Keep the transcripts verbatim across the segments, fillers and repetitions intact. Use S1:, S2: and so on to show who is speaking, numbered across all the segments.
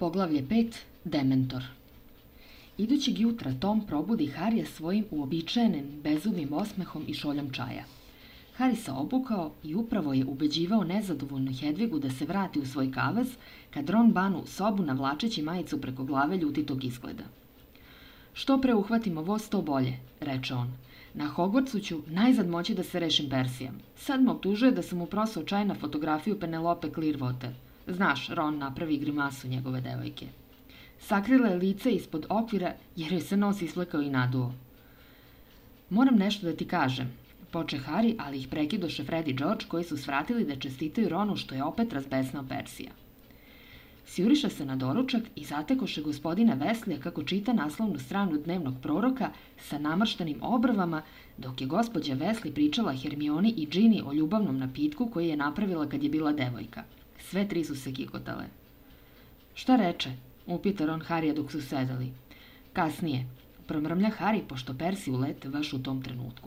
S1: Poglavlje pet. Dementor. Idućeg jutra Tom probudi Harija svojim uobičajenim bezubim osmehom i šoljom čaja. Harry se obukao i upravo je ubeđivao nezadovoljnu Hedvigu da se vrati u svoj kavez, kad Ron banu u sobu navlačeći majicu preko glave ljutitog izgleda. "Što pre uhvatimo voz, to bolje," reče on. "Na Hogwartsu ću najzad moći da se rešim Persijam. Sad me optužuje da sam mu prosao čaj na fotografiju Penelope Clearwater. Znaš, Ron napravi grimasu njegove devojke. Sakrila je lice ispod okvira jer joj se nos isplekao i naduo. Moram nešto da ti kažem," poče Harry, ali ih prekidoše Fred i George, koji su svratili da čestitaju Ronu što je opet razbesnao Persija. Sjuriše se na doručak i zatekoše gospodina Weslija kako čita naslovnu stranu dnevnog proroka sa namrštenim obrvama, dok je gospođa Wesley pričala Hermioni i Ginny o ljubavnom napitku koji je napravila kad je bila devojka. Sve tri su se kikotale. "Šta reče?" upita Ron Harija dok su sedeli. "Kasnije," promrmlja Harry, pošto Persi ulete baš u tom trenutku.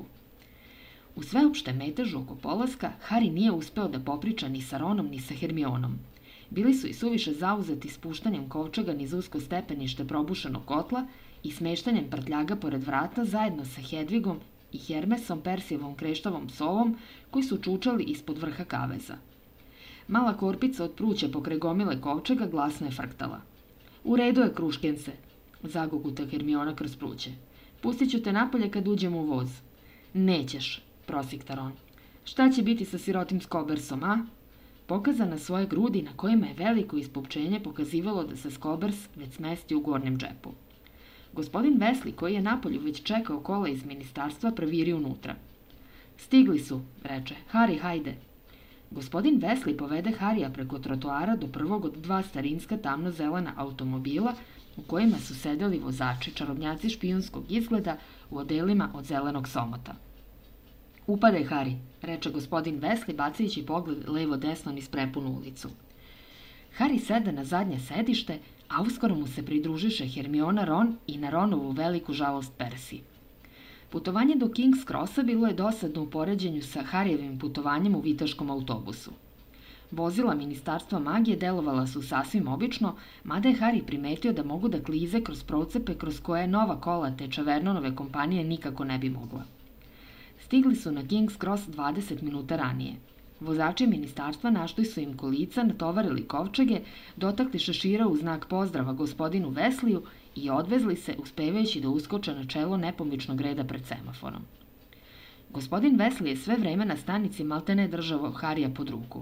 S1: U sveopšte metežu oko polaska, Harry nije uspeo da popriča ni sa Ronom ni sa Hermionom. Bili su i suviše zauzeti spuštanjem kovčega niz usko stepenište probušenog kotla i smeštanjem prtljaga pored vrata zajedno sa Hedvigom i Hermesom, Persijevom kreštavom sovom, koji su čučali ispod vrha kaveza. Mala korpica od pruća pokraj gomile kovčega glasno je frktala. "U redu je, kruškense," zaguguta Hermiona kroz pruće. "Pustit ću te napolje kad uđemo u voz." "Nećeš," prosikta Ron. "Šta će biti sa sirotim Skobersom, a?" Pokaza na svoje grudi na kojima je veliko ispupčenje pokazivalo da se Skobers već smesti u gornjem džepu. Gospodin Wesley, koji je napolju već čekao kola iz ministarstva, proviri unutra. "Stigli su," reče. "Harry, hajde." Gospodin Wesley povede Harija preko trotoara do prvog od dva starinska tamno-zelena automobila u kojima su sedeli vozači, čarobnjaci špijunskog izgleda u odelima od zelenog somota. "Upadaj, Harry," reče gospodin Wesley, bacajući pogled levo-desno niz prepunu ulicu. Harry sede na zadnje sedište, a uskoro mu se pridružiše Hermiona, Ron i na Ronovu veliku žalost Persi. Putovanje do King's Crossa bilo je dosadno u poređenju sa Harryjevim putovanjem u vitaškom autobusu. Vozila Ministarstva magije delovala su sasvim obično, mada je Harry primetio da mogu da klize kroz procepe kroz koje nova kola te Čavernonove kompanije nikako ne bi mogla. Stigli su na King's Cross dvadeset minuta ranije. Vozači ministarstva našli su im kolica, natovarili kovčege, dotakli šešira u znak pozdrava gospodinu Wesleyu i odvezli se, uspevajući da uskoče na čelo nepomičnog reda pred semaforom. Gospodin Wesley je sve vreme na stanici maltene držao Harija pod ruku.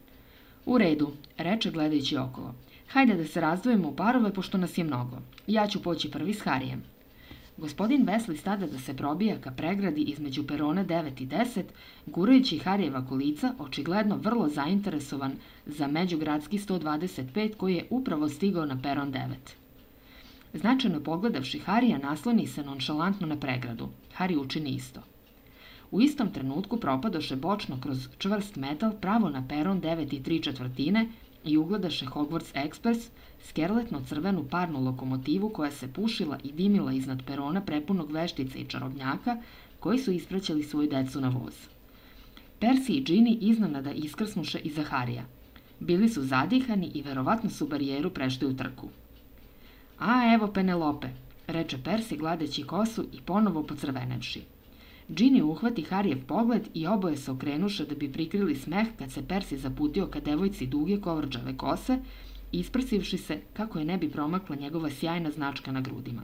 S1: "U redu," reče gledajući okolo. "Hajde da se razdvojimo u parove, pošto nas je mnogo. Ja ću poći prvi s Harijem." Gospodin Wesley stada da se probija ka pregradi između perona devet i deset, gurajući Harijeva kolica, očigledno vrlo zainteresovan za međugradski sto dvadeset pet koji je upravo stigao na peron devet. Značajno pogledavši Harija, nasloni se nonšalantno na pregradu. Harry učini isto. U istom trenutku propadoše bočno kroz čvrst metal pravo na peron devet i tri četvrtine i ugledaše Hogwarts Express, skerletno-crvenu parnu lokomotivu koja se pušila i dimila iznad perona prepunog veštica i čarobnjaka koji su ispraćali svoju decu na voz. Percy i Ginny iznenada iskrsnuše iza Harija. Bili su zadihani i verovatno su barijeru prešli u trku. "A, evo Penelope," reče Percy gladeći kosu i ponovo pocrvenevši. Ginny uhvati Harijev pogled i oboje se okrenuše da bi prikrili smeh kad se Percy zaputio ka devojci duge kovrđave kose, isprasivši se kako je ne bi promakla njegova sjajna značka na grudima.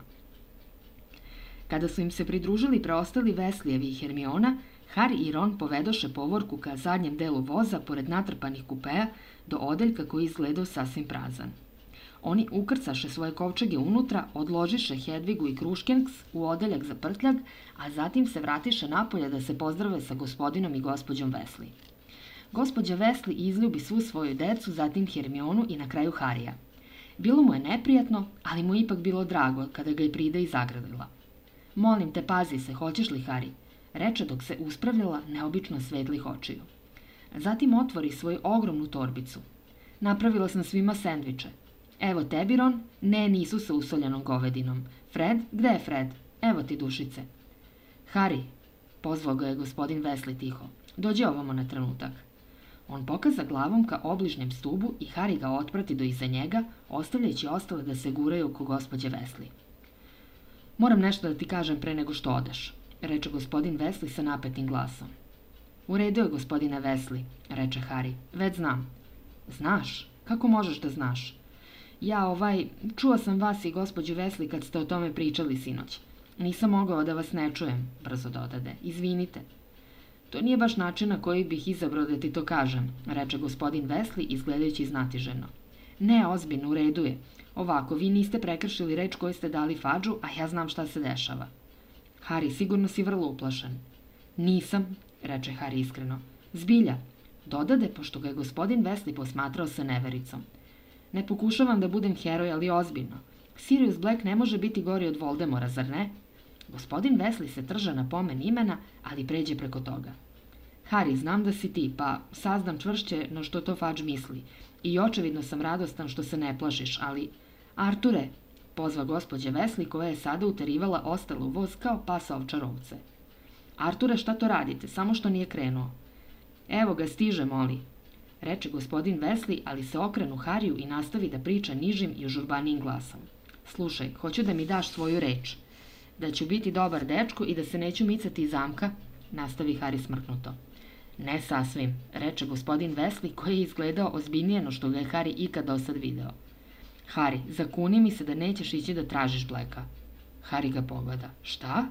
S1: Kada su im se pridružili preostali Wesleyevi i Hermiona, Harry i Ron povedoše povorku ka zadnjem delu voza pored natrpanih kupeja do odeljka koji izgledao sasvim prazan. Oni ukrcaše svoje kovčege unutra, odložiše Hedvigu i Kruškenks u odeljak za prtljag, a zatim se vratiše napolje da se pozdrave sa gospodinom i gospođom Wesley. Gospođa Wesley izljubi svu svoju decu, zatim Hermionu i na kraju Harija. Bilo mu je neprijatno, ali mu ipak bilo drago kada ga je pride i zagradila. "Molim te, pazi se, hoćeš li, Harry?" reče dok se uspravljala neobično svetlih očiju. Zatim otvori svoju ogromnu torbicu. "Napravila sam svima sendviče. Evo tebi, Ron, ne, nisu sa usoljenom govedinom. Fred, gde je Fred? Evo ti dušice." "Harry," pozvao ga je gospodin Wesley tiho, "dođi ovamo na trenutak." On pokaza glavom ka obližnjem stubu i Harry ga otprati do iza njega, ostavljajući ostale da se guraju oko gospođe Weasley. Moram nešto da ti kažem pre nego što odeš, reče gospodin Weasley sa napetim glasom. U redu je, gospodine Weasley, reče Harry, već znam. Znaš? Kako možeš da znaš? Ja, ovaj, čuo sam vas i gospođu Weasley kad ste o tome pričali sinoć. Nisam mogao da vas ne čujem, brzo dodade. Izvinite. To nije baš način na koji bih izabrao da ti to kažem, reče gospodin Weasley izgledajući znatiženo. Ne, ozbiljno, u redu je. Ovako, vi niste prekršili reč koju ste dali Fadžu, a ja znam šta se dešava. Harry, sigurno si vrlo uplašen. Nisam, reče Harry iskreno. Zbilja, dodade, pošto ga je gospodin Weasley posmatrao sa nevericom. Ne pokušavam da budem heroj, ali ozbiljno. Sirius Black ne može biti gori od Voldemora, zar ne? Gospodin Weasley se trža na pomen imena, ali pređe preko toga. Harry, znam da si ti, pa saznam čvršće no što to Fudge misli. I očevidno sam radostan što se ne plašiš, ali... Arture, pozva gospođa Weasley koja je sada uterivala ostalu voz kao pasa ovčarovce. Arture, šta to radite? Samo što nije krenuo. Evo ga, stiže, moli, reče gospodin Weasley, ali se okrenu Harryu i nastavi da priča nižim i užurbanijim glasom. Slušaj, hoću da mi daš svoju reč. Da ću biti dobar dečko i da se neću micati iz zamka, nastavi Harry smrknuto. Ne sasvim, reče gospodin Weasley koji je izgledao ozbiljnije no što ga je Harry ikad dosad video. Harry, zakuni mi se da nećeš ići da tražiš Blacka. Harry ga pogleda. Šta?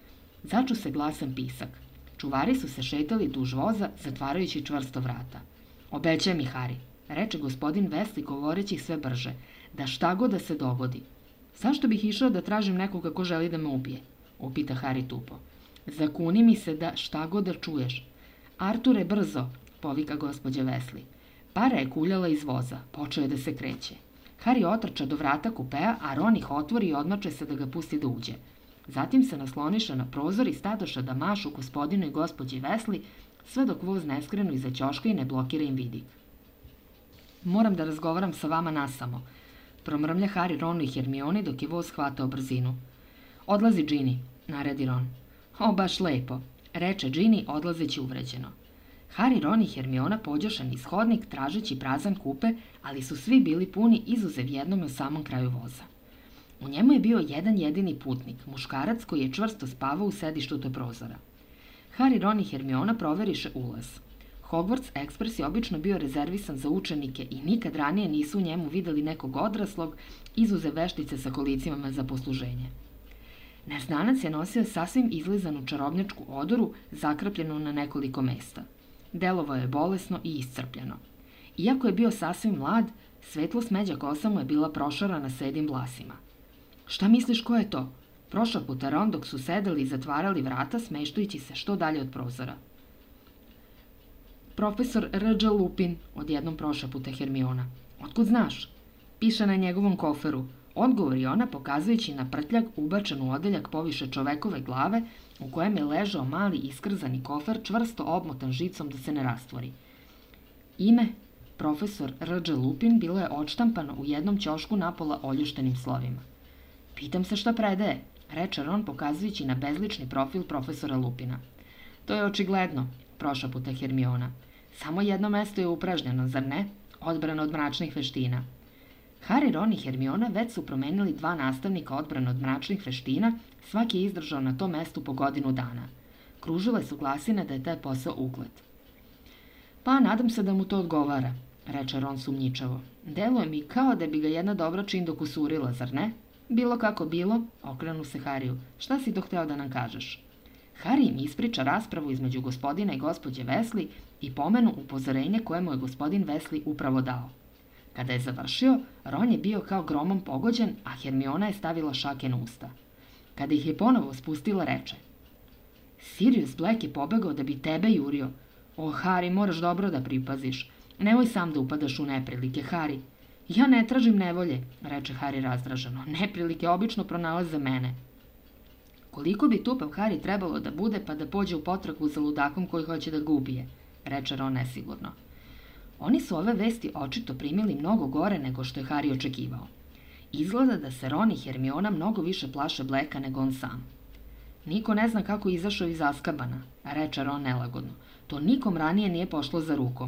S1: Začu se glasan pisak. Čuvari su se šetali duž voza, zatvarajući čvrsto vrata. Obećaj mi, Harry, reče gospodin Weasley govoreći sve brže, da šta god da se dogodi. Zašto bih išao da tražim nekoga ko želi da me ubije? Upita Harry tupo. Zakuni mi se da šta god da čuješ. Arture, brzo, povika gospođa Weasley. Para je kuljala iz voza, počeo je da se kreće. Harry otrča do vrata kupea, a Ron ih otvori i odmače se da ga pusti da uđe. Zatim se nasloniše na prozor i stadoša da mašu gospodinu i gospođi Weasley, sve dok voz ne skrenu iza ćoška i ne blokira im vidik. Moram da razgovaram sa vama nasamo, promrmlja Harry Ronu i Hermioni dok je voz hvatao brzinu. Odlazi Ginny, naredi Ron. O, baš lepo, reče Ginny odlazeći uvređeno. Harry, Ron i Hermiona pođoše niz hodnik tražeći prazan kupe, ali su svi bili puni izuzev jednom u samom kraju voza. U njemu je bio jedan jedini putnik, muškarac koji je čvrsto spavao u sedištu do prozora. Harry, Ron i Hermiona proveriše ulaz. Hogwarts Express je obično bio rezervisan za učenike i nikad ranije nisu u njemu videli nekog odraslog, izuzev veštice sa kolicima za posluženje. Neznanac je nosio sasvim izlizanu čarobnjačku odoru, zakrpljenu na nekoliko mesta. Delovao je bolesno i iscrpljeno. Iako je bio sasvim mlad, svetlo smeđa kosa mu je bila prošarana sedim vlasima. Šta misliš ko je to? Prošao puta Ron dok su sedeli i zatvarali vrata, smeštujući se što dalje od prozora. Profesor R J Lupin, odjednom prošao puta Hermiona. Otkud znaš? Piše na njegovom koferu. Odgovori ona pokazujući na prtljag ubačen u odeljak poviše čovekove glave u kojem je ležao mali iskrzani kofer čvrsto obmotan žicom da se ne rastvori. Ime, profesor R J Lupin, bilo je odštampano u jednom ćošku napola oljuštenim slovima. Pitam se šta predaje, reče Ron pokazujući na bezlični profil profesora Lupina. To je očigledno, prošaputa Hermiona. Samo jedno mesto je upražnjeno, zar ne? Odbrana od mračnih veština. Harry, Ron i Hermiona već su promenili dva nastavnika odbrane od mračnih veština, svaki je izdržao na tom mestu po godinu dana. Kružile su glasine da je taj posao uglet. Pa, nadam se da mu to odgovara, reče Ron sumnjičavo. Deluje mi kao da bi ga jedna dobra čin dokusurila, zar ne? Bilo kako bilo, okrenu se Harryu. Šta si to hteo da nam kažeš? Harry im ispriča raspravu između gospodina i gospođe Weasley i pomenu upozorenje koje mu je gospodin Weasley upravo dao. Kada je završio, Ron je bio kao gromom pogođen, a Hermiona je stavila šake na usta. Kada ih je ponovo spustila, reče: Sirius Black je pobegao da bi tebe jurio. O, Harry, moraš dobro da pripaziš. Nemoj sam da upadaš u neprilike, Harry. Ja ne tražim nevolje, reče Harry razdraženo. Neprilike obično pronalaze mene. Koliko bi tupav Harry trebalo da bude pa da pođe u potragu za ludakom koji hoće da ga ubije, reče Ron nesigurno. Oni su ove vesti očito primili mnogo gore nego što je Harry očekivao. Izgleda da se Ron i Hermiona mnogo više plaše Blacka nego on sam. Niko ne zna kako je izašao iz Azkabana, reče Ron nelagodno. To nikom ranije nije pošlo za rukom.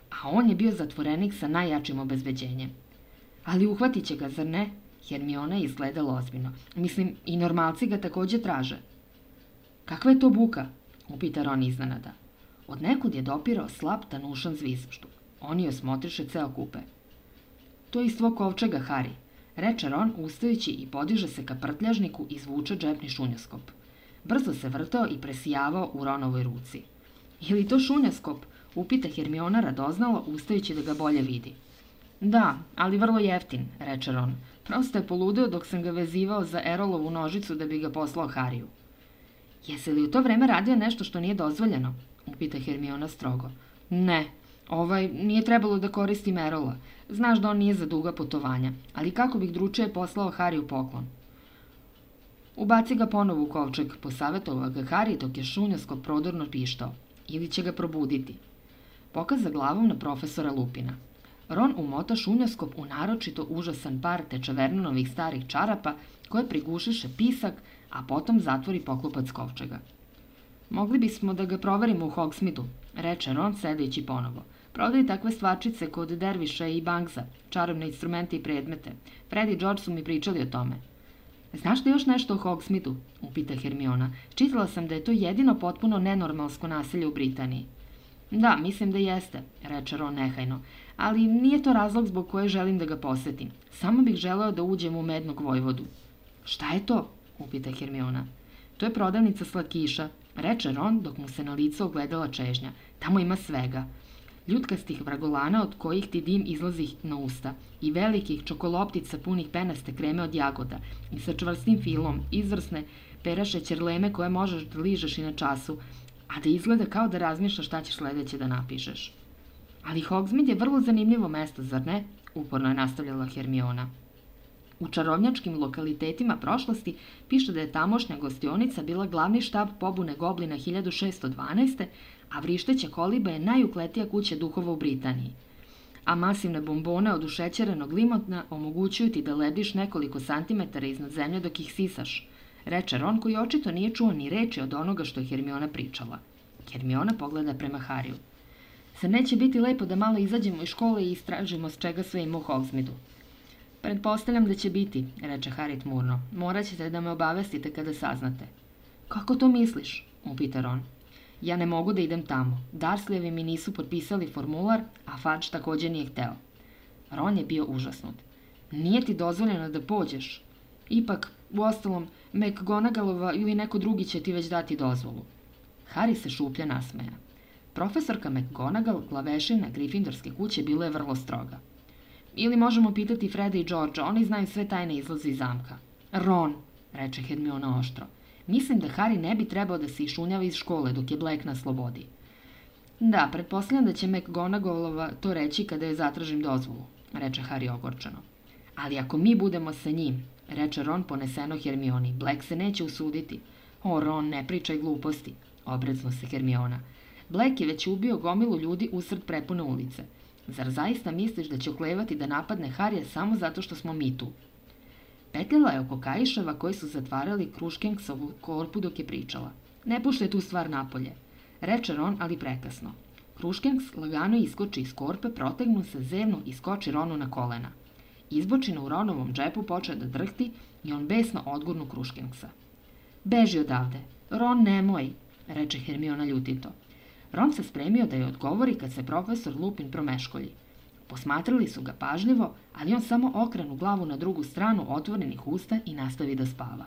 S1: a on je bio zatvorenik sa najjačim obezbeđenjem. Ali uhvatit će ga, zar ne? Hermiona je izgledala ozbiljno. Mislim, i normalci ga takođe traže. Kakva je to buka? Upita Ron iznenada. Od nekud je dopirao slab tanušan zvizštuk. Oni osmotriše ceo kupe. To je iz tvog kovčega, Hari, reče Ron ustajući i podiže se ka prtljažniku i izvuče džepni šunjoskop. Brzo se vrtao i presijavao u Ronovoj ruci. Je li to šunjoskop? Upita Hermiona radoznalo, ustajući da ga bolje vidi. Da, ali vrlo jeftin, reče Ron. Prosto je poludeo dok sam ga vezivao za Erolovu nožicu da bi ga poslao Hariju. Jesi li u to vreme radio nešto što nije dozvoljeno? Upita Hermiona strogo. Ne, ovaj, nije trebalo da koristim Erola. Znaš da on nije za duga putovanja, ali kako bih dručije poslao Hariju poklon? Ubaci ga ponovo u kovčeg, posavetovao ga Hari dok je šunjoskop prodorno pištao. Ili će ga probuditi. Pokaza glavom na profesora Lupina. Ron umota šunjoskop u naročito užasan par tečavernonovih starih čarapa koje prigušiše pisak, a potom zatvori poklopac kovčega. Mogli bismo da ga proverimo u Hogsmeadu, reče Ron sedeći ponovo. Prodaju takve stvarčice kod Derviša i Banksa, čarobne instrumente i predmete. Fred i George su mi pričali o tome. Znaš li još nešto o Hogsmeadu? Upita Hermiona. Čitala sam da je to jedino potpuno nenormalsko naselje u Britaniji. Da, mislim da jeste, reče Ron nehajno, ali nije to razlog zbog koje želim da ga posetim. Samo bih želeo da uđem u Mednog Vojvodu. Šta je to? Upita Hermiona. To je prodavnica slatkiša, reče Ron dok mu se na licu ogledala čežnja. Tamo ima svega. Ljutkastih vragolana od kojih ti dim izlazi na usta i velikih čokoloptica punih penaste kreme od jagoda i sa čvrstim filom, izvrsne peraše ćerleme koje možeš da ližeš i na času, a da izgleda kao da razmišljaš šta ćeš sledeće da napišeš. Ali Hogsmeade je vrlo zanimljivo mesto, zar ne? Uporno je nastavljala Hermiona. U čarobnjačkim lokalitetima prošlosti piše da je tamošnja gostionica bila glavni štab pobune goblina hiljadu šesto dvanaeste. a vrišteća koliba je najukletija kuća duhova u Britaniji. A masivne bombone od ušećerenog limona omogućuju ti da lediš nekoliko santimetara iznad zemlje dok ih sisaš, reče Ron koji očito nije čuo ni reči od onoga što je Hermiona pričala. Hermiona pogleda prema Hariju. Zar neće biti lepo da malo izađemo iz škole i istražimo s čega sve ima u Hogsmeadu? Pretpostavljam da će biti, reče Harry tmurno. Morat ćete da me obavestite kada saznate. Kako to misliš? Upita Ron. Ja ne mogu da idem tamo. Dursleyevi mi nisu potpisali formular, a Fudge takođe nije hteo. Ron je bio užasnut. Nije ti dozvoljeno da pođeš. Ipak, uostalom, McGonagallova ili neko drugi će ti već dati dozvolu. Harry se šuplja nasmeja. Profesorka McGonagall, glavešina Gryffindorske kuće, bila je vrlo stroga. Ili možemo pitati Freda i Georgea, oni znaju sve tajne izlaze iz zamka. Ron, reče Hermiona oštro. Mislim da Harry ne bi trebao da se išunjava iz škole dok je Black na slobodi. Da, pretpostavljam da će McGonagallova to reći kada je zatražim dozvolu, reče Harry ogorčeno. Ali ako mi budemo sa njim, reče Ron poneseno Hermioni, Black se neće usuditi. O, Ron, ne pričaj gluposti, obrecno se Hermiona. Black je već ubio gomilu ljudi usred prepune ulice. Zar zaista misliš da će oklevati da napadne Harrya samo zato što smo mi tu? Petljala je oko kaiševa koji su zatvarali Kruškenksovu korpu dok je pričala. Ne puštaj tu stvar napolje, reče Ron, ali prekasno. Kruškenks lagano iskoči iz korpe, protegnu se, zevnu i skoči Ronu na kolena. Izbočina u Ronovom džepu počeo da drhti i on besno odgurnu Kruškenksa. Beži odavde. Ron, nemoj, reče Hermiona ljutito. Ron se spremio da je odgovori kad se profesor Lupin promeškolji. Posmatrali su ga pažljivo, ali on samo okrenu glavu na drugu stranu otvorenih usta i nastavi da spava.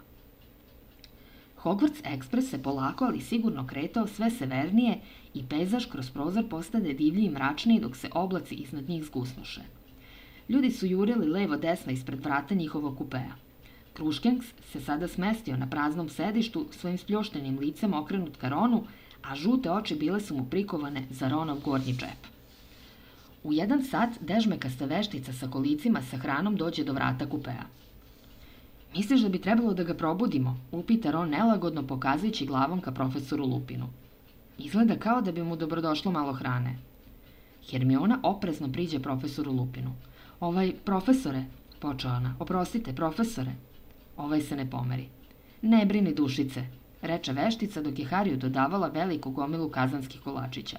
S1: Hogwarts Express se polako, ali sigurno kretao sve severnije i pejzaž kroz prozor postade divlji i mračniji dok se oblaci iznad njih zgusnuše. Ljudi su jurili levo-desno ispred vrata njihovog kupeja. Kruškenks se sada smestio na praznom sedištu, svojim spljoštenim licem okrenut ka Ronu, a žute oči bile su mu prikovane za Ronov gornji džep. U jedan sat dežmekasta veštica sa kolicima sa hranom dođe do vrata kupeja. Misliš da bi trebalo da ga probudimo? Upita Ron nelagodno pokazujući glavom ka profesoru Lupinu. Izgleda kao da bi mu dobrodošlo malo hrane. Hermiona oprezno priđe profesoru Lupinu. Ovaj, profesore, počeo ona, oprostite, profesore. Ovaj se ne pomeri. Ne brini dušice, reče veštica dok je Harryu dodavala veliku gomilu kazanskih kolačića.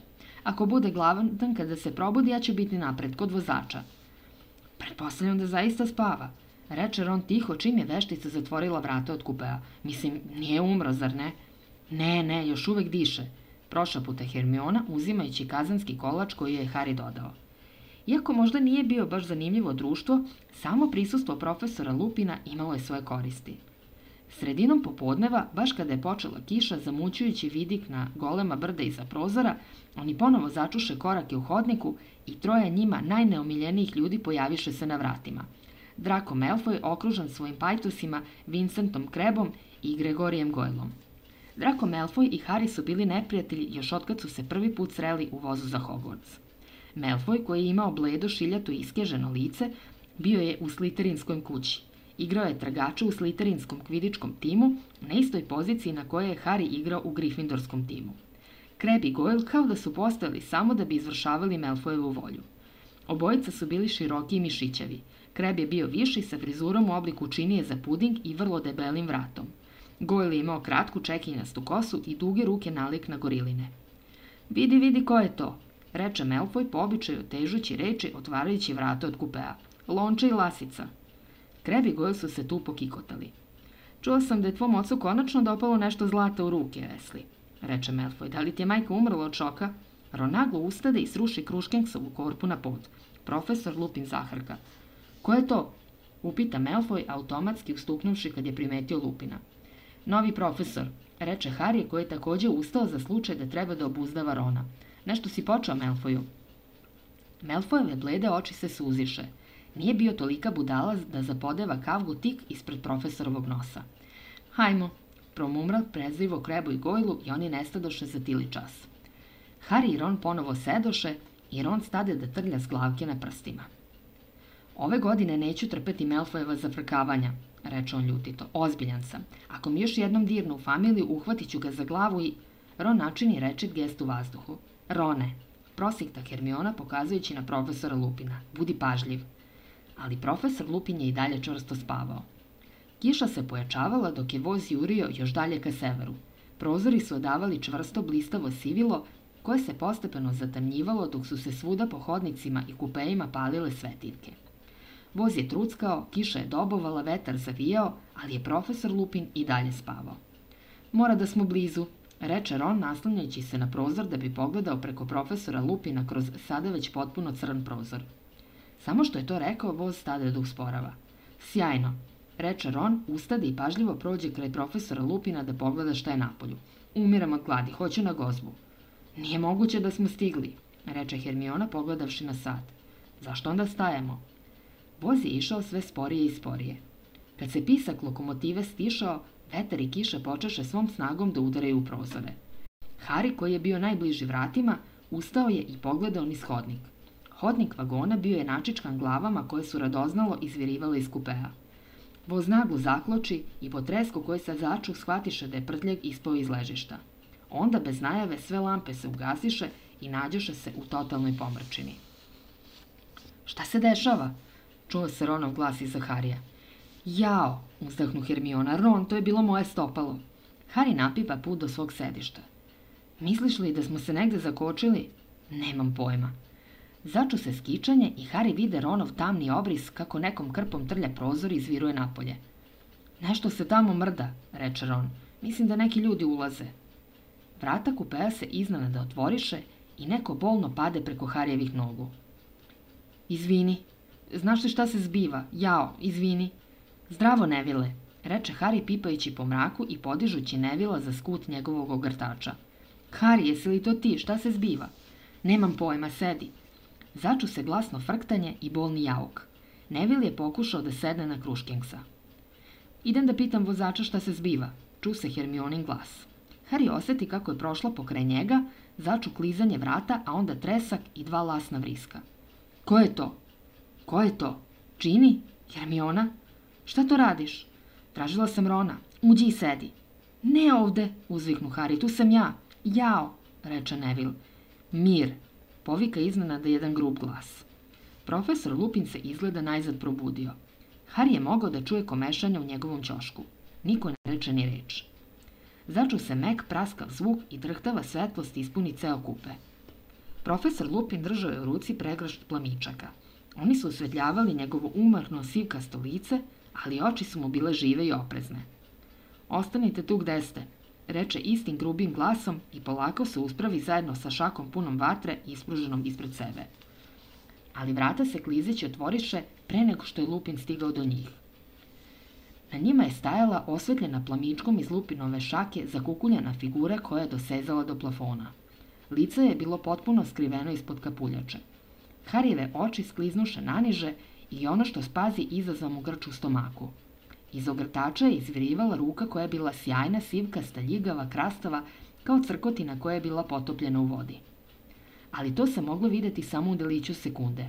S1: Ako bude glavan kada se probudi, ja ću biti napred, kod vozača. Pretpostavljam da zaista spava, reče Ron tiho čim je veštica zatvorila vrata od kupea. Mislim, nije umro, zar ne? Ne, ne, još uvek diše, prošaputa Hermiona uzimajući kazanski kolač koji je Harry dodao. Iako možda nije bio baš zanimljivo društvo, samo prisustvo profesora Lupina imalo je svoje koristi. Sredinom popodneva, baš kada je počela kiša zamućujući vidik na golema brda iza prozora, oni ponovo začuše korake u hodniku i troje njima najneomiljenijih ljudi pojaviše se na vratima. Draco Malfoy okružen svojim pajtosima, Vincentom Krebom i Gregorijem Goylom. Draco Malfoy i Harry su bili neprijatelji još otkad su se prvi put sreli u vozu za Hogwarts. Malfoy, koji je imao bledo, šiljato i iskeženo lice, bio je u Slytherinskoj kući. Igrao je tragača u Slytherinskom kvidičkom timu, na istoj poziciji na kojoj je Harry igrao u Gryffindorskom timu. Crabbe i Goyle kao da su postojali samo da bi izvršavali Malfoyevu volju. Obojica su bili široki i mišićavi. Crabbe je bio viši sa frizurom u obliku činije za puding i vrlo debelim vratom. Goyle je imao kratku čekinjastu kosu i duge ruke nalik na goriline. Vidi, vidi ko je to, reče Malfoy po običaju težući reči otvarajući vrata od kupea. Lonča i lasica. Crabbe i Goyle su se tu pokikotali. Čuo sam da je tvom ocu konačno dopalo nešto zlata u ruke, Weasley, reče Malfoy. Da li ti je majka umrla od šoka? Ron naglo ustade i sruši Kruškenksovu korpu na pod. Profesor Lupin zahrka. Ko je to? Upita Malfoy automatski ustuknuvši kad je primetio Lupina. Novi profesor, reče Harry koji je takođe ustao za slučaj da treba da obuzdava Rona. Nešto si počeo, Malfoyu? Malfoyove blede oči se suziše. Nije bio tolika budala da zapodeva kavgu tik ispred profesorovog nosa. Hajmo, promumra prezrivo Crabbu i Goylu i oni nestadoše za tili čas. Harry i Ron ponovo sedoše i Ron stade da trlja s glavke na prstima. Ove godine neću trpeti Malfoyeva zafrkavanja, reče on ljutito. Ozbiljan sam. Ako mi još jednom dirnu u familiju, uhvatit ću ga za glavu i... Ron načini rečit gest u vazduhu. Rone, prosikta Hermiona pokazujući na profesora Lupina. Budi pažljiv. Ali profesor Lupin je i dalje čvrsto spavao. Kiša se pojačavala dok je voz jurio još dalje ka severu. Prozori su odavali čvrsto blistavo sivilo koje se postepeno zatamnjivalo dok su se svuda po hodnicima i kupejima palile svetiljke. Voz je truckao, kiša je dobovala, vetar zavijao, ali je profesor Lupin i dalje spavao. Mora da smo blizu, reče Ron naslanjajući se na prozor da bi pogledao preko profesora Lupina kroz sada već potpuno crn prozor. Samo što je to rekao, voz stade da usporava. Sjajno, reče Ron, ustade i pažljivo prođe kraj profesora Lupina da pogleda šta je napolju. Umiram od gladi, hoću na gozbu. Nije moguće da smo stigli, reče Hermiona pogledavši na sat. Zašto onda stajemo? Voz je išao sve sporije i sporije. Kad se pisak lokomotive stišao, vetar i kiša počeše svom snagom da udaraju u prozore. Harry, koji je bio najbliži vratima, ustao je i pogledao niz hodnik. Hodnik vagona bio je načičkan glavama koje su radoznalo izvirivale iz kupea. Voz naglo zakloči i po tresku koji se začu shvatiše da je prtljag ispao iz ležišta. Onda bez najave sve lampe se ugasiše i nađoše se u totalnoj pomrčini. Šta se dešava? Čuo se Ronov glas iza Harija. Jao, uzdahnu Hermiona, Ron, to je bilo moje stopalo. Harry napipa put do svog sedišta. Misliš li da smo se negde zakočili? Nemam pojma. Začu se skičanje i Harry vide Ronov tamni obris kako nekom krpom trlja prozor i izviruje napolje. Nešto se tamo mrda, reče Ron. Mislim da neki ljudi ulaze. Vrata kupea se iznenada otvoriše i neko bolno pade preko Harryjevih nogu. Izvini. Znaš li šta se zbiva? Jao, izvini. Zdravo, Neville, reče Harry pipajući po mraku i podižući Nevila za skut njegovog ogrtača. Harry, jesi li to ti? Šta se zbiva? Nemam pojma, sedi. Začu se glasno frktanje i bolni jauk. Neville je pokušao da sedne na Kruškenksa. Idem da pitam vozača šta se zbiva, ču se Hermionin glas. Harry oseti kako je prošla pokraj njega, začu klizanje vrata, a onda tresak i dva lasna vriska. Ko je to? Ko je to? Ginny? Hermiona? Šta to radiš? Tražila sam Rona. Uđi i sedi. Ne ovde, uzviknu Harry, tu sam ja. Jao, reče Neville. Mir, povika iznenada jedan grub glas. Profesor Lupin se izgleda najzad probudio. Harry je mogao da čuje komešanja u njegovom ćošku. Niko ne reče ni reč. Začu se mek praskav zvuk i drhtava svetlost ispuni ceo kupe. Profesor Lupin držao je u ruci pregršt plamičaka. Oni su osvetljavali njegovo umorno sivkasto lice, ali oči su mu bile žive i oprezne. Ostanite tu gde ste, reče istim grubim glasom i polako se uspravi zajedno sa šakom punom vatre ispruženom ispred sebe. Ali vrata se klizeći otvoriše pre nego što je Lupin stigao do njih. Na njima je stajala osvetljena plamičkom iz Lupinove šake zakukuljena figura koja je dosezala do plafona. Lice je bilo potpuno skriveno ispod kapuljače. Harijeve oči skliznuše naniže i ono što spazi izazva mu grč u stomaku. Iz ogrtača je izvirivala ruka koja je bila sjajna, sivkasta, ljigava, krastava, kao crkotina koja je bila potopljena u vodi. Ali to se moglo videti samo u deliću sekunde.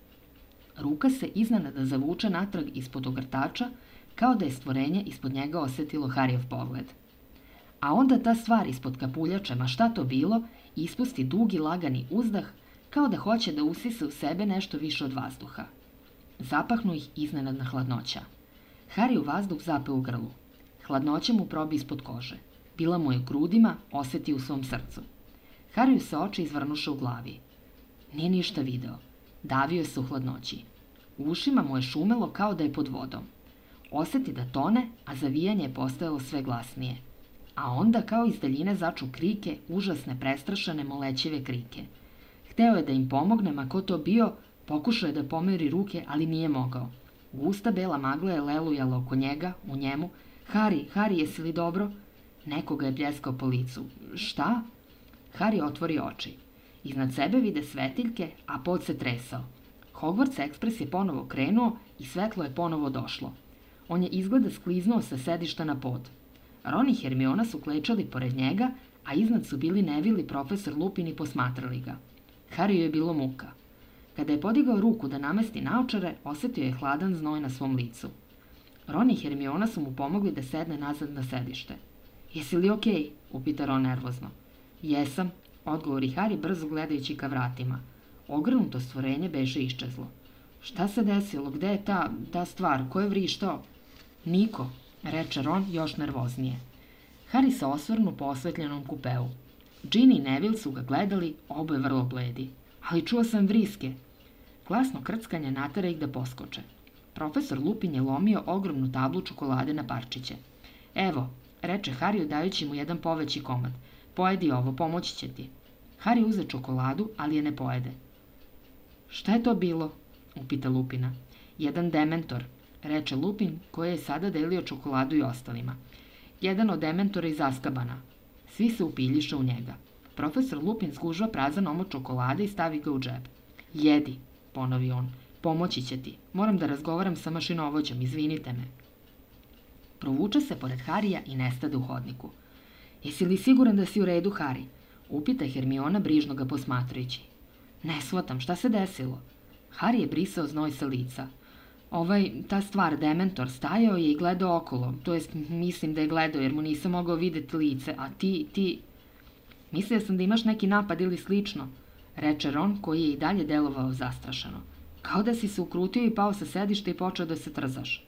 S1: Ruka se iznenada zavuče natrag ispod ogrtača, kao da je stvorenje ispod njega osetilo Harijev pogled. A onda ta stvar ispod kapuljače, ma šta to bilo, ispusti dugi lagani uzdah, kao da hoće da usise u sebe nešto više od vazduha. Zapahnu ih iznenadna hladnoća. Hari u vazduh zape u grlu. Hladnoća mu probi ispod kože. Bila mu je u grudima, oseti u svom srcu. Hariju se oči izvrnuše u glavi. Nije ništa video. Davio se u hladnoći. U ušima mu je šumelo kao da je pod vodom. Oseti da tone, a zavijanje je postajalo sve glasnije. A onda kao iz daljine začu krike, užasne, prestrašene, molećive krike. Hteo je da im pomogne, ma ko to bio, pokušao je da pomeri ruke, ali nije mogao. Gusta bela magla je lelujala oko njega, u njemu. Hari, Hari, jesi li dobro? Nekoga je pljeskao po licu. Šta? Hari otvori oči. Iznad sebe vide svetiljke, a pod se tresao. Hogwarts Ekspres je ponovo krenuo i svetlo je ponovo došlo. On je izgleda skliznuo sa sedišta na pod. Ron i Hermiona su klečali pored njega, a iznad su bili Neville i profesor Lupin i posmatrali ga. Hariju je bilo muka. Kada je podigao ruku da namesti naočare, osetio je hladan znoj na svom licu. Ron i Hermiona su mu pomogli da sedne nazad na sedište. Jesi li okej? Upita Ron nervozno. Jesam, odgovori Hari brzo gledajući ka vratima. Ogrnuto stvorenje beše iščezlo. Šta se desilo? Gde je ta, ta stvar? Ko je vrištao? Niko, reče Ron još nervoznije. Hari se osvrnu po osvetljenom kupeu. Ginny i Neville su ga gledali, oboje vrlo bledi. Ali čuo sam vriske. Glasno krckanje natera ih da poskoče. Profesor Lupin je lomio ogromnu tablu čokolade na parčiće. Evo, reče Hariju dajući mu jedan poveći komad. Pojedi ovo, pomoći će ti. Hari uze čokoladu, ali je ne pojede. Šta je to bilo? Upita Lupina. Jedan dementor, reče Lupin, koji je sada delio čokoladu i ostalima. Jedan od dementora iz Azkabana. Svi se upiljiše u njega. Profesor Lupin zgužva prazan omot čokolade i stavi ga u džep. Jedi, ponovi on. Pomoći će ti. Moram da razgovaram sa mašinovođom, izvinite me. Provuče se pored Harija i nestade u hodniku. Jesi li siguran da si u redu, Hari? Upita Hermiona brižno ga posmatrajući. Ne shvatam, šta se desilo? Hari je brisao znoj sa lica. Ovaj, ta stvar, dementor, stajao je i gledao okolo. To jest, mislim da je gledao, jer mu nisam mogao videti lice. A ti, ti... Mislio sam da imaš neki napad ili slično, reče Ron, koji je i dalje delovao zastrašeno. Kao da si se ukrutio i pao sa sedišta i počeo da se trzaš.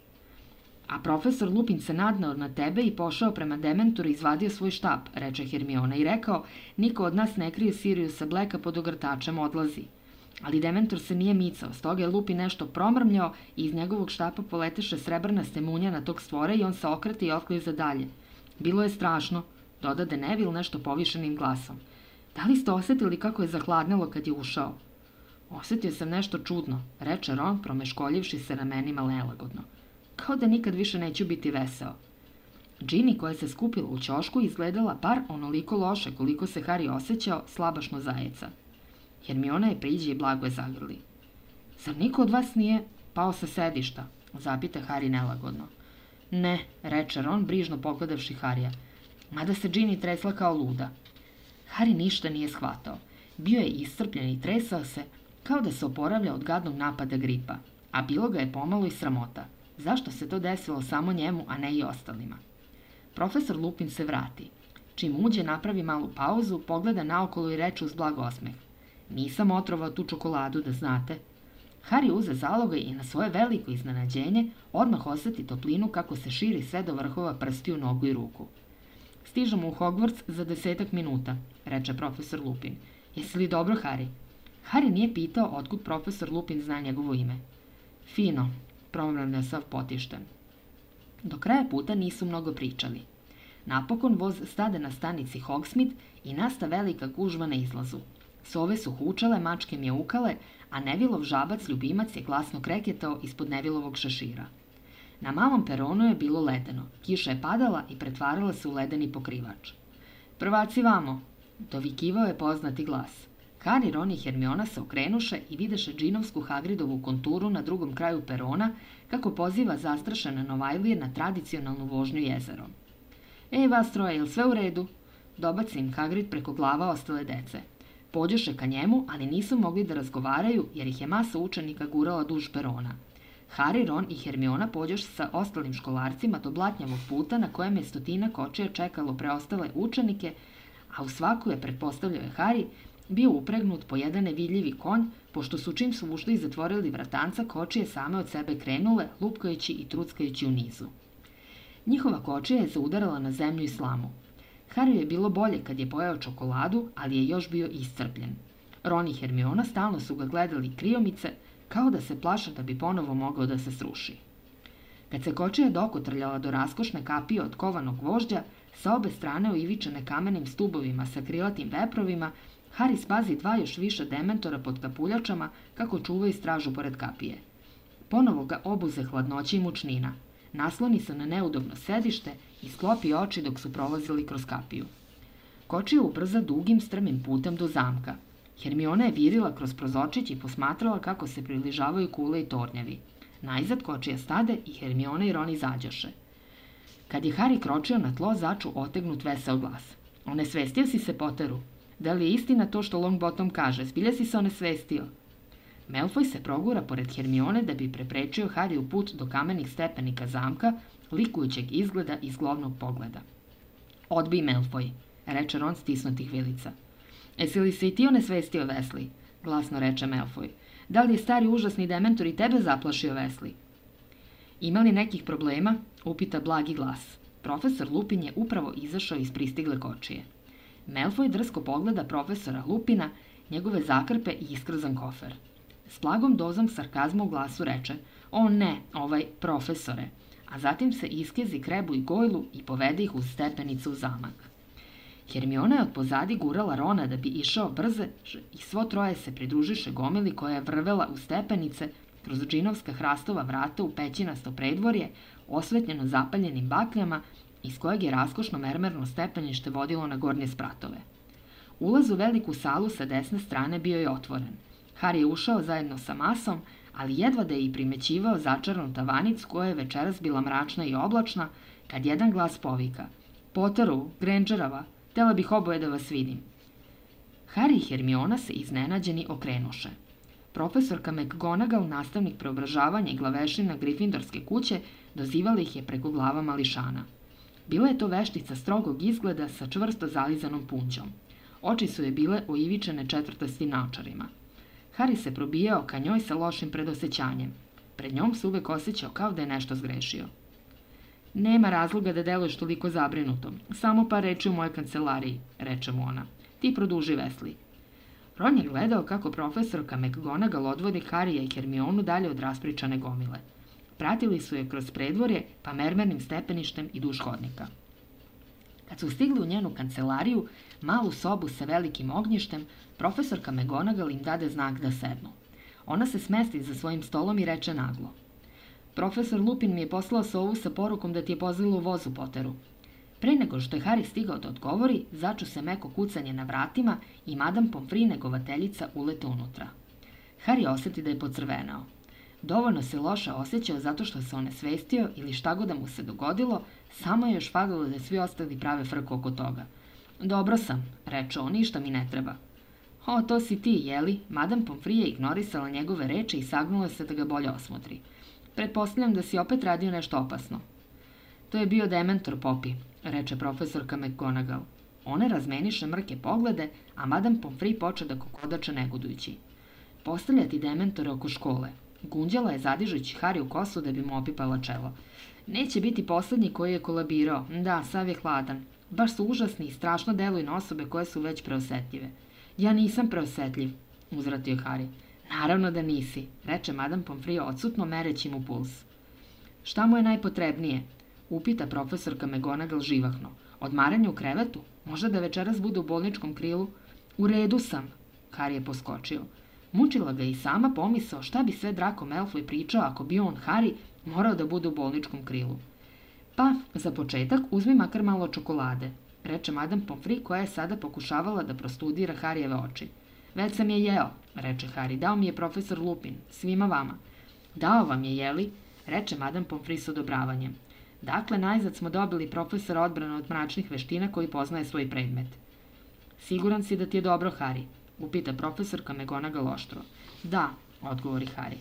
S1: A profesor Lupin se nadnao na tebe i pošao prema dementoru i izvadio svoj štap, reče Hermiona i rekao, niko od nas ne krije Siriusa Blacka pod ogrtačem, odlazi. Ali dementor se nije micao, stoga je Lupin nešto promrmljao i iz njegovog štapa poleteše srebrnaste munjana tog stvora i on se okrete i otkliza dalje. Bilo je strašno, dodade Neville nešto povišenim glasom. Da li ste osetili kako je zahladnilo kad je ušao? Osetio sam nešto čudno, reče Ron, promeškoljivši se ramenima nelagodno. Kao da nikad više neću biti veseo. Ginny, koja se skupila u ćošku, izgledala bar onoliko loše koliko se Harry osjećao, slabašno zajeca. Hermiona je priđe i blago je zagrli. Zar niko od vas nije pao sa sedišta? Zapita Harry nelagodno. Ne, reče Ron, brižno pogledavši Harija. Mada se Ginny tresla kao luda. Harry ništa nije shvatao. Bio je iscrpljen i tresao se, kao da se oporavlja od gadnog napada gripa, a bilo ga je pomalo i sramota. Zašto se to desilo samo njemu, a ne i ostalima? Profesor Lupin se vrati. Čim uđe, napravi malu pauzu, pogleda naokolo i reče uz blag osmeh. Nisam otrovao tu čokoladu, da znate. Harry uze zalogaj i na svoje veliko iznenađenje odmah oseti toplinu kako se širi sve do vrhova prstiju, nogu i ruku. Stižemo u Hogwarts za desetak minuta, reče profesor Lupin. Jesi li dobro, Harry? Harry nije pitao otkud profesor Lupin zna njegovo ime. Fino, promrmljao sav potišten. Do kraja puta nisu mnogo pričali. Napokon voz stade na stanici Hogsmeade i nasta velika gužva na izlazu. Sove su hučale, mačke mjaukale, a Nevilov žabac ljubimac je glasno kreketao ispod Nevilovog šešira. Na malom peronu je bilo ledeno, kiša je padala i pretvarala se u ledeni pokrivač. Prvaci vamo, dovikivao je poznati glas. Harry, Ron i Hermiona se okrenuše i videše džinovsku Hagridovu konturu na drugom kraju perona kako poziva zastrašene Novajlije na tradicionalnu vožnju jezerom. Ej, vas troje, jel sve u redu? Dobaci im Hagrid preko glava ostale dece. Pođoše ka njemu, ali nisu mogli da razgovaraju jer ih je masa učenika gurala duž perona. Harry, Ron i Hermiona pođoše sa ostalim školarcima do blatnjavog puta na kojem je stotina kočija čekalo preostale učenike, a u svaku je, pretpostavljao je Harry, bio upregnut po jedan nevidljivi konj, pošto su čim su ušli i zatvorili vratanca, kočije same od sebe krenule, lupkajući i truckajući u nizu. Njihova kočija je zaudarala na zemlju i slamu. Harry je bilo bolje kad je pojeo čokoladu, ali je još bio iscrpljen. Ron i Hermiona stalno su ga gledali kriomice, kao da se plaše da bi ponovo mogao da se sruši. Kad se kočija dokotrljala do raskošne kapije od kovanog vožđa, sa obe strane uivičene kamenim stubovima sa krilatim veprovima, Harry spazi dva još više dementora pod kapuljačama kako čuvaju stražu pored kapije. Ponovo ga obuze hladnoća i mučnina. Nasloni se na neudobno sedište i sklopi oči dok su prolazili kroz kapiju. Kočija ubrza dugim strmim putem do zamka. Hermiona je virila kroz prozorčić i posmatrala kako se približavaju kule i tornjevi. Najzad kočija stade i Hermiona i Ron izađoše. Kad je Harry kročio na tlo, začu otegnut veseo glas. Onesvestio si se, Potteru? Da li je istina to što Longbottom kaže? Zbilja si se onesvestio? Malfoy se progura pored Hermione da bi preprečio Harry u put do kamenih stepenika zamka, likujućeg izgleda i zglobnog pogleda. Odbij, Malfoy, reče Ron stisnutih vilica. Esi li se i ti onesvestio, Weasley? Glasno reče Malfoy. Da li je stari užasni dementor i tebe zaplašio, Weasley? Ima li nekih problema? Upita blagi glas. Profesor Lupin je upravo izašao iz pristigle kočije. Malfoy drsko pogleda profesora Lupina, njegove zakrpe i iskrzan kofer. S blagom dozom sarkazma u glasu reče, o ne, ovaj profesore, a zatim se iskezi Krebu i Gojlu i povede ih uz stepenicu u zamak. Hermiona je od pozadi gurala Rona da bi išao brze i svo troje se pridružiše gomili koja je vrvela u stepenice kroz džinovska hrastova vrata u pećinasto predvorje, osvetljeno zapaljenim bakljama, iz kojeg je raskošno mermerno stepenište vodilo na gornje spratove. Ulaz u veliku salu sa desne strane bio je otvoren. Harry je ušao zajedno sa masom, ali jedva da je i primećivao začaranu tavanicu koja je večeras bila mračna i oblačna, kad jedan glas povika. Potteru, Grangerova, htela bih oboje da vas vidim. Harry i Hermiona se iznenađeni okrenuše. Profesorka McGonagall, nastavnik preobražavanja i glavešina Gryffindorske kuće, dozivala ih je preko glava mališana. Bila je to veštica strogog izgleda sa čvrsto zalizanom punđom. Oči su je bile oivičene četvrtastim naočarima. Harry se probijao ka njoj sa lošim predosećanjem. Pred njom se uvek osjećao kao da je nešto zgrešio. Nema razloga da deluješ toliko zabrinuto. Samo par reči u mojoj kancelariji, reče mu ona. Ti produži, Weasley. Ron je gledao kako profesorka McGonagall odvodi Harrya i Hermionu dalje od raspričane gomile. Pratili su je kroz predvorje, pa mermernim stepeništem i duž hodnika. Kad su stigli u njenu kancelariju, malu sobu sa velikim ognjištem, profesorka McGonagall im dade znak da sednu. Ona se smesti za svojim stolom i reče naglo. Profesor Lupin mi je poslao sovu sa porukom da ti je pozvala u vozu, Potteru. Pre nego što je Harry stigao da odgovori, začu se meko kucanje na vratima i Madame Pomfrey, negovateljica, ulete unutra. Harry oseti da je pocrvenao. Dovoljno se loše osjećao zato što se onesvestio ili šta god da mu se dogodilo, samo je još falilo da svi ostali prave frku oko toga. Dobro sam, reče on, ništa mi ne treba. O, to si ti, jeli? Madame Pomfrey je ignorisala njegove reči i sagnula se da ga bolje osmotri. Pretpostavljam da si opet radio nešto opasno. To je bio dementor, Poppy, reče profesorka McGonagall. One razmeniše mrke poglede, a Madame Pomfrey poče da kokodače negodujući. Postavljati dementore oko škole. Gunđala je zadižući Harry u kosu da bi mu opipala čelo. Neće biti poslednji koji je kolabirao. Da, sav je hladan. Baš su užasni i strašno deluju na osobe koje su već preosetljive. Ja nisam preosetljiv, uzvratio Harry. Naravno da nisi, reče Madame Pomfrey odsutno mereći mu puls. Šta mu je najpotrebnije? Upita profesorka McGonagall živahno. Odmaranje u krevetu? Možda da večeras bude u bolničkom krilu? U redu sam, Harry je poskočio. Mučila ga i sama pomisao šta bi sve Draco Malfoy pričao ako bi on, Harry, morao da bude u bolničkom krilu. Pa, za početak, uzmi makar malo čokolade, reče Madame Pomfrey koja je sada pokušavala da prostudira Harryjeve oči. Već sam je jeo, reče Harry, dao mi je profesor Lupin, svima vama. Dao vam je, jeli? Reče Madame Pomfrey s odobravanjem. Dakle, najzad smo dobili profesora odbrane od mračnih veština koji poznaje svoj predmet. Siguran si da ti je dobro, Harry? Upita profesorka McGonagall oštro. Da, odgovori Harry.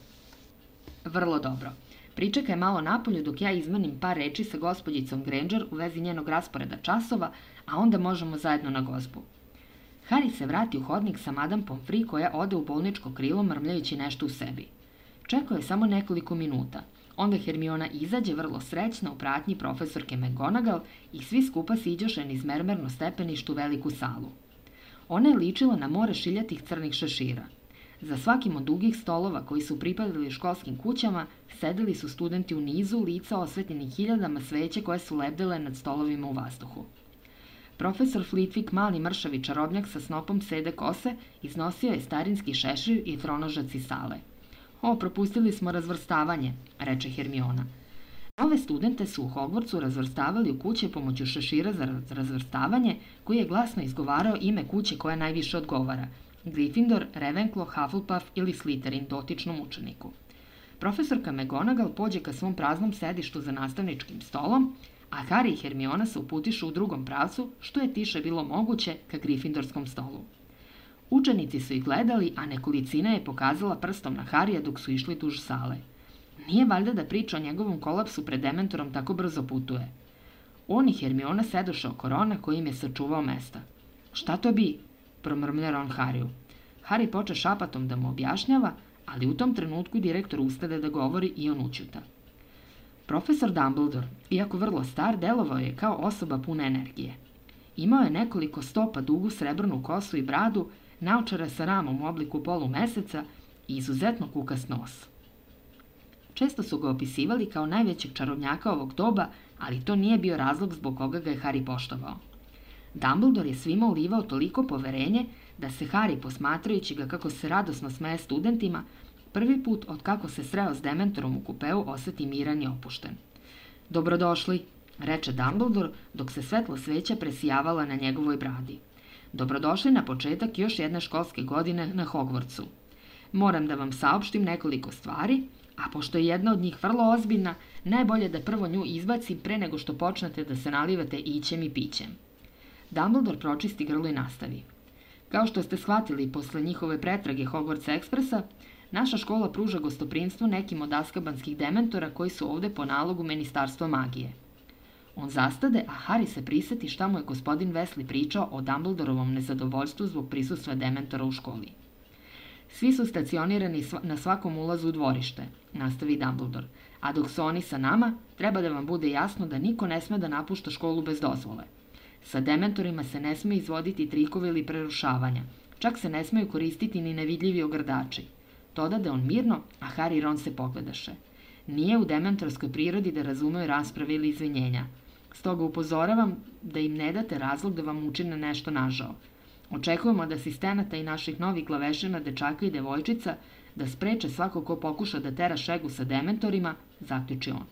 S1: Vrlo dobro. Pričekaj malo napolju dok ja izmenim par reči sa gospođicom Granger u vezi njenog rasporeda časova, a onda možemo zajedno na gozbu. Harry se vrati u hodnik sa Madame Pomfrey koja ode u bolničko krilo mrmljajući nešto u sebi. Čekao je samo nekoliko minuta. Onda Hermiona izađe vrlo srećna u pratnji profesorke McGonagall i svi skupa siđoše niz mermerno stepeništu veliku salu. Ona je ličila na more šiljatih crnih šešira. Za svakim od dugih stolova koji su pripadali školskim kućama sedeli su studenti u nizu lica osvetljeni hiljadama sveće koje su lebdele nad stolovima u vazduhu. Profesor Flitwick, mali mršavi čarobnjak sa snopom sede kose, iznosio je starinski šešir i tronožac iz sale. O, propustili smo razvrstavanje, reče Hermiona. Nove studente su u Hogwartsu razvrstavali u kuće pomoću šešira za razvrstavanje, koji je glasno izgovarao ime kuće koja najviše odgovara. Gryffindor, Ravenclaw, Hufflepuff ili Slytherin dotičnom učeniku. Profesorka McGonagall pođe ka svom praznom sedištu za nastavničkim stolom, a Harry i Hermiona se uputišu u drugom pravcu, što je tiše bilo moguće, ka Gryffindorskom stolu. Učenici su ih gledali, a nekolicina je pokazala prstom na Harrya dok su išli duž sale. Nije valjda da priča o njegovom kolapsu pred Dementorom tako brzo putuje. On i Hermiona sedoše oko Rona koji im je sačuvao mesta. Šta to bi? Promrmlja Ron Harryu. Harry poče šapatom da mu objašnjava, ali u tom trenutku direktor ustade da govori i on ućuta. Profesor Dumbledore, iako vrlo star, delovao je kao osoba puna energije. Imao je nekoliko stopa dugu srebrnu kosu i bradu, naočare sa ramom u obliku polumeseca i izuzetno kukas nos. Često su ga opisivali kao najvećeg čarobnjaka ovog doba, ali to nije bio razlog zbog koga ga je Harry poštovao. Dumbledore je svima ulivao toliko poverenje da se Harry, posmatrajući ga kako se radosno smeje studentima, prvi put od kako se sreo s Dementorom u kupeu oseti miran i opušten. Dobrodošli, reče Dumbledore dok se svetlo sveća presijavala na njegovoj bradi. Dobrodošli na početak još jedne školske godine na Hogwartsu. Moram da vam saopštim nekoliko stvari, a pošto je jedna od njih vrlo ozbiljna, najbolje da prvo nju izbacim pre nego što počnete da se nalivate ićem i pićem. Dumbledore pročisti grlo i nastavi. Kao što ste shvatili posle njihove pretrage Hogwarts Ekspresa, naša škola pruža gostoprimstvo nekim od azkabanskih dementora koji su ovde po nalogu Ministarstva magije. On zastade, a Harry se priseti šta mu je gospodin Weasley pričao o Dumbledorovom nezadovoljstvu zbog prisustva dementora u školi. Svi su stacionirani na svakom ulazu u dvorište, nastavi Dumbledore, a dok su oni sa nama, treba da vam bude jasno da niko ne sme da napušta školu bez dozvole. Sa dementorima se ne sme izvoditi trikovi ili prerušavanja, čak se ne smeju koristiti ni nevidljivi ogrdači. Dodade on mirno, a Harry i Ron se pogledaše. Nije u dementorskoj prirodi da razumeju rasprave ili izvinjenja. Stoga upozoravam da im ne date razlog da vam učine nešto nažao. Očekujemo od asistenata i naših novih glavešina, dečaka i devojčica, da spreče svako ko pokuša da tera šegu sa dementorima, zaključi on.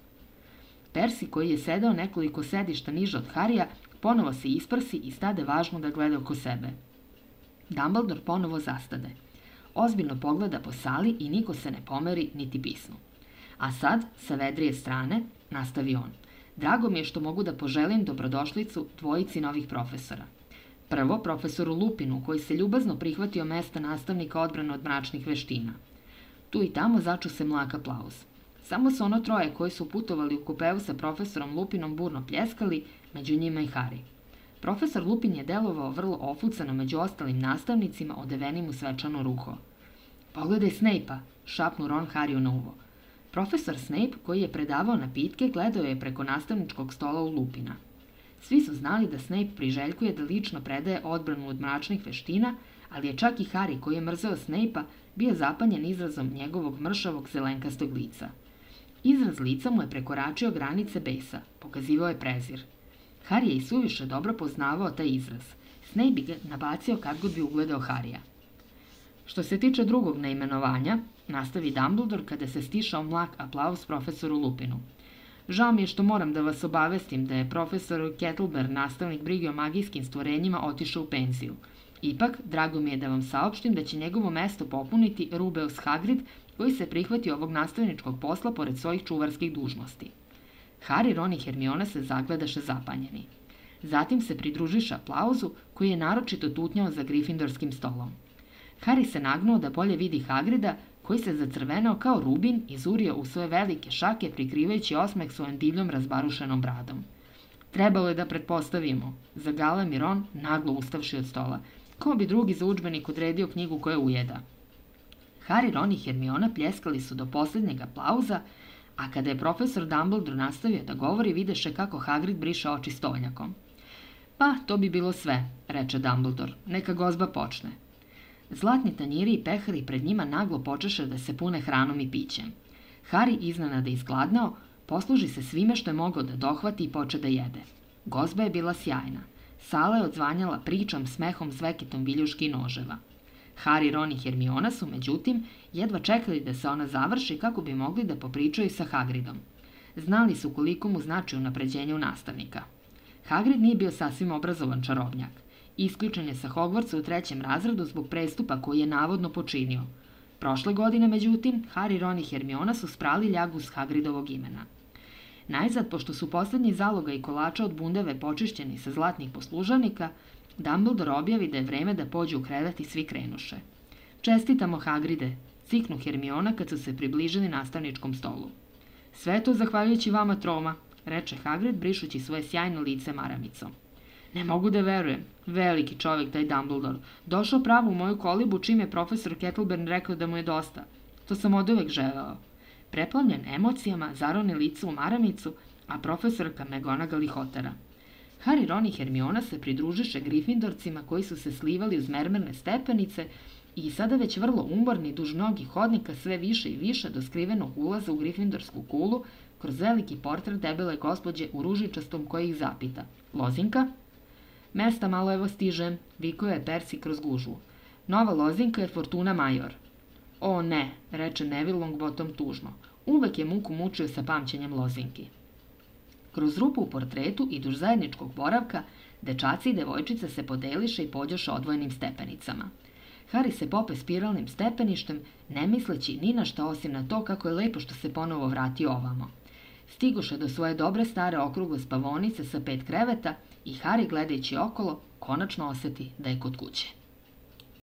S1: Percy, koji je sedeo nekoliko sedišta niže od Harrya, ponovo se isprsi i stade važno da gleda oko sebe. Dumbledore ponovo zastade. Ozbiljno pogleda po sali i niko se ne pomeri niti pisnu. A sad, sa vedrije strane, nastavi on. Drago mi je što mogu da poželim dobrodošlicu dvojici novih profesora. Prvo, profesoru Lupinu, koji se ljubazno prihvatio mesta nastavnika odbrane od mračnih veština. Tu i tamo začu se mlak aplauz. Samo su ono troje koji su putovali u kupeu sa profesorom Lupinom burno pljeskali, među njima i Harry. Profesor Lupin je delovao vrlo ofucano među ostalim nastavnicima odevenim u svečano ruho. Pogledaj Snape-a, šapnu Ron Harryu na uvo. Profesor Snape, koji je predavao napitke, gledao je preko nastavničkog stola u Lupina. Svi su znali da Snape priželjkuje da lično predaje odbranu od mračnih veština, ali je čak i Harry, koji je mrzeo Snape-a, bio zapanjen izrazom njegovog mršavog zelenkastog lica. Izraz lica mu je prekoračio granice besa, pokazivao je prezir. Harry je i suviše dobro poznavao taj izraz. Snape bi ga nabacio kad god bi ugledao Harrya. Što se tiče drugog neimenovanja, nastavi Dumbledore kada se stišao mlak aplauz profesoru Lupinu. Žao mi je što moram da vas obavestim da je profesor Kettleberg, nastavnik brige o magijskim stvorenjima, otišao u penziju. Ipak, drago mi je da vam saopštim da će njegovo mesto popuniti Rubeus Hagrid, koji se prihvatio ovog nastavničkog posla pored svojih čuvarskih dužnosti. Harry, Ron i Hermiona se zagledaše zapanjeni. Zatim se pridružiše aplauzu, koji je naročito tutnjao za Gryffindorskim stolom. Harry se nagnuo da bolje vidi Hagrida, koji se zacrvenao kao rubin i zurio u svoje velike šake, prikrivajući osmeh svojom divljom razbarušenom bradom. Trebalo je da pretpostavimo, zagalami Ron, naglo ustavši od stola. Ko bi drugi za udžbenik odredio knjigu koja ujeda? Harry, Ron i Hermiona pljeskali su do posljednjeg aplauza, a kada je profesor Dumbledore nastavio da govori, videše kako Hagrid briše oči stolnjakom. Pa, to bi bilo sve, reče Dumbledore. Neka gozba počne. Zlatni tanjiri i pehari pred njima naglo počeše da se pune hranom i pićem. Harry, iznenada izgladnao, posluži se svime što je mogao da dohvati i poče da jede. Gozba je bila sjajna. Sala je odzvanjala pričom, smehom, zveketom viljuški i noževa. Harry, Ron i Hermiona su, međutim, jedva čekali da se ona završi kako bi mogli da popričaju sa Hagridom. Znali su koliko mu znači unapređenje u nastavnika. Hagrid nije bio sasvim obrazovan čarobnjak. Isključen je sa Hogwartsa u trećem razredu zbog prestupa koji je navodno počinio. Prošle godine, međutim, Harry, Ron i Hermiona su sprali ljagu s Hagridovog imena. Najzad, pošto su poslednji zaloga i kolača od bundeve počišćeni sa zlatnih poslužavnika, Dumbledore objavi da je vreme da pođu u krevet i svi krenuše. Čestitamo, Hagride, ciknu Hermiona kad su se približili nastavničkom stolu. Sve to zahvaljujući vama troma, reče Hagrid, brišući svoje sjajno lice maramicom. Ne mogu da verujem, veliki čovek taj Dumbledore, došao pravo u moju kolibu čim je profesor Kettleburn rekao da mu je dosta. To sam oduvek želeo. Preplavljen emocijama, zaroni lice u maramicu, a profesorka McGonagall ih otera. Harry, Ron i Hermiona se pridružiše Gryffindorcima koji su se slivali uz mermerne stepenice i sada već vrlo umorni duž mnogih hodnika sve više i više do skrivenog ulaza u Gryffindorsku kulu kroz veliki portret debele gospođe u ružičastom koji ih zapita. Lozinka? Mesta malo evo stižem, vikao je Percy kroz gužvu. Nova lozinka je Fortuna Major. O ne, reče Neville Longbottom tužno. Uvek je muku mučio sa pamćenjem lozinki. Kroz rupu u portretu i duž zajedničkog boravka, dečaci i devojčice se podeliše i pođoše odvojenim stepenicama. Harry se pope spiralnim stepeništem, ne misleći ni na šta osim na to kako je lepo što se ponovo vratio ovamo. Stigoše do svoje dobre stare okrugle spavonice sa pet kreveta i Harry, gledajući okolo, konačno oseti da je kod kuće.